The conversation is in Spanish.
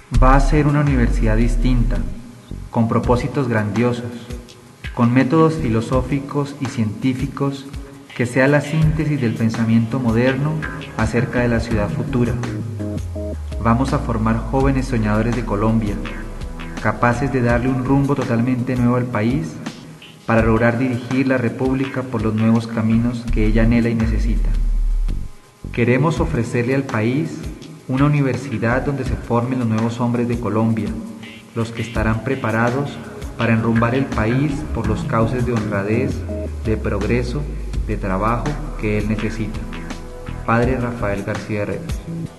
Va a ser una universidad distinta, con propósitos grandiosos, con métodos filosóficos y científicos que sea la síntesis del pensamiento moderno acerca de la ciudad futura. Vamos a formar jóvenes soñadores de Colombia, capaces de darle un rumbo totalmente nuevo al país para lograr dirigir la República por los nuevos caminos que ella anhela y necesita. Queremos ofrecerle al país una universidad donde se formen los nuevos hombres de Colombia, los que estarán preparados para enrumbar el país por los cauces de honradez, de progreso, de trabajo que él necesita. Padre Rafael García Herreros.